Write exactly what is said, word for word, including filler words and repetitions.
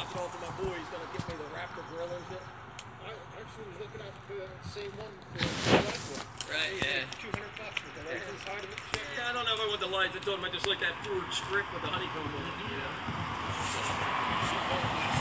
knocking off to my boy. He's gonna get me the Raptor grill and shit. I actually was looking at the same one for the light one. Right, yeah. Two hundred bucks with the lights inside of it. Shit. Yeah, I don't know if I want the lights. I told him I just like that Ford strip with the honeycomb on it, you know.